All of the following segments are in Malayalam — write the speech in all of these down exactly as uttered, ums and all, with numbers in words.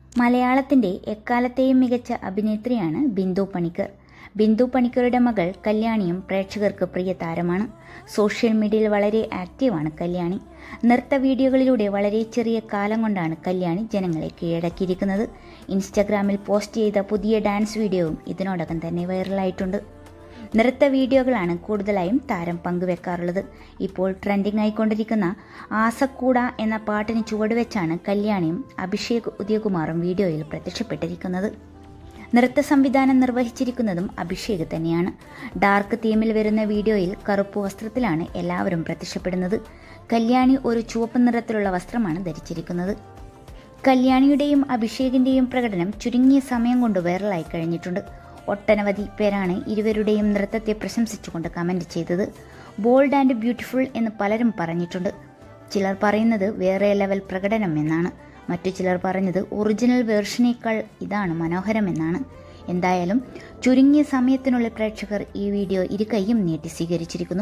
മലയാളത്തിന്റെ എക്കാലത്തെയും മികച്ച അഭിനേത്രിയാണ് ബിന്ദു പണിക്കർ. ബിന്ദു പണിക്കരുടെ മകൾ കല്യാണിയും പ്രേക്ഷകർക്ക് പ്രിയ താരമാണ്. സോഷ്യൽ മീഡിയയിൽ വളരെ ആക്റ്റീവാണ് കല്യാണി. നൃത്ത വീഡിയോകളിലൂടെ വളരെ ചെറിയ കാലം കൊണ്ടാണ് കല്യാണി ജനങ്ങളെ കീഴടക്കിയിരിക്കുന്നത്. ഇൻസ്റ്റഗ്രാമിൽ പോസ്റ്റ് ചെയ്ത പുതിയ ഡാൻസ് വീഡിയോയും ഇതിനോടകം തന്നെ വൈറലായിട്ടുണ്ട്. നൃത്ത വീഡിയോകളാണ് കൂടുതലായും താരം പങ്കുവെക്കാറുള്ളത്. ഇപ്പോൾ ട്രെൻഡിംഗ് ആയിക്കൊണ്ടിരിക്കുന്ന ആസക്കൂട എന്ന പാട്ടിന് ചുവടുവെച്ചാണ് കല്യാണിയും അഭിഷേക് ഉദയകുമാറും വീഡിയോയിൽ പ്രത്യക്ഷപ്പെട്ടിരിക്കുന്നത്. നൃത്ത സംവിധാനം നിർവഹിച്ചിരിക്കുന്നതും അഭിഷേക് തന്നെയാണ്. ഡാർക്ക് തീമിൽ വരുന്ന വീഡിയോയിൽ കറുപ്പ് വസ്ത്രത്തിലാണ് എല്ലാവരും പ്രത്യക്ഷപ്പെടുന്നത്. കല്യാണി ഒരു ചുവപ്പ് നിറത്തിലുള്ള വസ്ത്രമാണ് ധരിച്ചിരിക്കുന്നത്. കല്യാണിയുടെയും അഭിഷേകിന്റെയും പ്രകടനം ചുരുങ്ങിയ സമയം കൊണ്ട് വൈറലായി കഴിഞ്ഞിട്ടുണ്ട്. ഒട്ടനവധി പേരാണ് ഇരുവരുടെയും നൃത്തത്തെ പ്രശംസിച്ചുകൊണ്ട് കമന്റ് ചെയ്തത്. ബോൾഡ് ആൻഡ് ബ്യൂട്ടിഫുൾ എന്ന് പലരും പറഞ്ഞിട്ടുണ്ട്. ചിലർ പറയുന്നത് വേറെ ലെവൽ പ്രകടനം എന്നാണ്. മറ്റു ചിലർ പറഞ്ഞത് ഒറിജിനൽ വേർഷനേക്കാൾ ഇതാണ് മനോഹരമെന്നാണ്. എന്തായാലും ചുരുങ്ങിയ സമയത്തിനുള്ളിൽ പ്രേക്ഷകർ ഈ വീഡിയോ ഇരുകൈയും നീട്ടി സ്വീകരിച്ചിരിക്കുന്നു.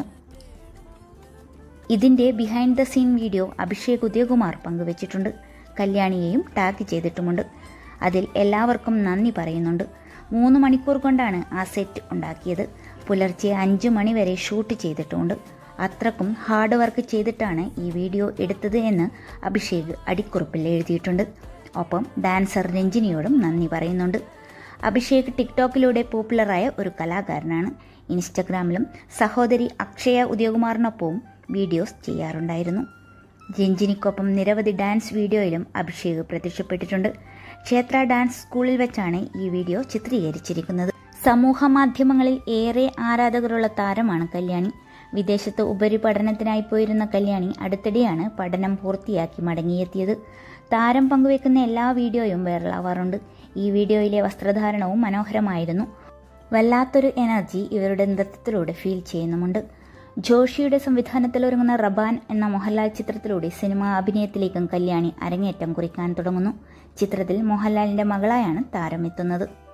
ഇതിന്റെ behind the scene video Abhishek Udayakumar പങ്കുവച്ചിട്ടുണ്ട്. കല്യാണിയെയും ടാഗ് ചെയ്തിട്ടുമുണ്ട്. അതിൽ എല്ലാവർക്കും നന്ദി പറയുന്നുണ്ട്. മൂന്ന് മണിക്കൂർ കൊണ്ടാണ് ആ സെറ്റ് ഉണ്ടാക്കിയത്. പുലർച്ചെ അഞ്ചു മണി വരെ ഷൂട്ട് ചെയ്തിട്ടുമുണ്ട്. അത്രക്കും ഹാർഡ് വർക്ക് ചെയ്തിട്ടാണ് ഈ വീഡിയോ എടുത്തത് എന്ന് അഭിഷേക് അടിക്കുറിപ്പിൽ എഴുതിയിട്ടുണ്ട്. ഒപ്പം ഡാൻസർ രഞ്ജിനിയോടും നന്ദി പറയുന്നുണ്ട്. അഭിഷേക് ടിക്ടോക്കിലൂടെ പോപ്പുലറായ ഒരു കലാകാരനാണ്. ഇൻസ്റ്റഗ്രാമിലും സഹോദരി അക്ഷയ ഉദയകുമാറിനൊപ്പവും വീഡിയോസ് ചെയ്യാറുണ്ടായിരുന്നു. രഞ്ജിനിക്കൊപ്പം നിരവധി ഡാൻസ് വീഡിയോയിലും അഭിഷേക് പ്രത്യക്ഷപ്പെട്ടിട്ടുണ്ട്. ക്ഷേത്ര ഡാൻസ് സ്കൂളിൽ വെച്ചാണ് ഈ വീഡിയോ ചിത്രീകരിച്ചിരിക്കുന്നത്. സമൂഹ മാധ്യമങ്ങളിൽ ഏറെ ആരാധകരുള്ള താരമാണ് കല്യാണി. വിദേശത്ത് ഉപരിപഠനത്തിനായി പോയിരുന്ന കല്യാണി അടുത്തിടെയാണ് പഠനം പൂർത്തിയാക്കി മടങ്ങിയെത്തിയത്. താരം പങ്കുവെക്കുന്ന എല്ലാ വീഡിയോയും വൈറലാവാറുണ്ട്. ഈ വീഡിയോയിലെ വസ്ത്രധാരണവും മനോഹരമായിരുന്നു. വല്ലാത്തൊരു എനർജി ഇവരുടെ നൃത്തത്തിലൂടെ ഫീൽ ചെയ്യുന്നുമുണ്ട്. ജോഷിയുടെ സംവിധാനത്തിൽ ഒരുങ്ങുന്ന റബാൻ എന്ന മോഹൻലാൽ ചിത്രത്തിലൂടെ സിനിമാ അഭിനയത്തിലേക്കും കല്യാണി അരങ്ങേറ്റം കുറിക്കാൻ തുടങ്ങുന്നു. ചിത്രത്തിൽ മോഹൻലാലിന്റെ മകളായാണ് താരം എത്തുന്നത്.